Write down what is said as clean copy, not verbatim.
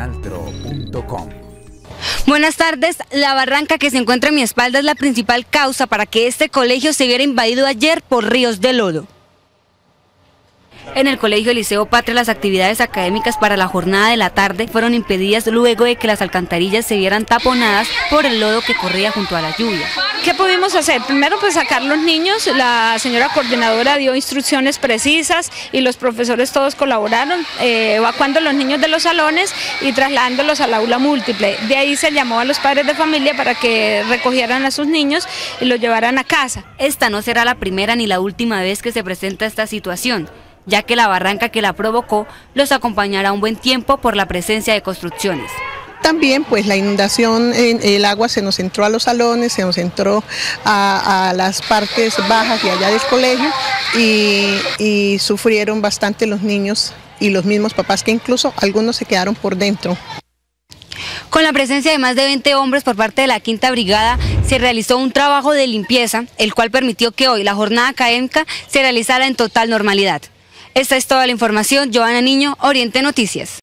Realtro.com. Buenas tardes. La barranca que se encuentra en mi espalda es la principal causa para que este colegio se viera invadido ayer por ríos de lodo. En el Colegio Liceo Patria, las actividades académicas para la jornada de la tarde fueron impedidas luego de que las alcantarillas se vieran taponadas por el lodo que corría junto a la lluvia. ¿Qué pudimos hacer? Primero, pues sacar los niños. La señora coordinadora dio instrucciones precisas y los profesores todos colaboraron, evacuando a los niños de los salones y trasladándolos al aula múltiple. De ahí se llamó a los padres de familia para que recogieran a sus niños y los llevaran a casa. Esta no será la primera ni la última vez que se presenta esta situación, ya que la barranca que la provocó los acompañará un buen tiempo por la presencia de construcciones. También pues la inundación, el agua se nos entró a los salones, se nos entró a las partes bajas de allá del colegio y sufrieron bastante los niños y los mismos papás, que incluso algunos se quedaron por dentro. Con la presencia de más de 20 hombres por parte de la Quinta Brigada, se realizó un trabajo de limpieza, el cual permitió que hoy la jornada académica se realizara en total normalidad. Esta es toda la información. Joana Niño, Oriente Noticias.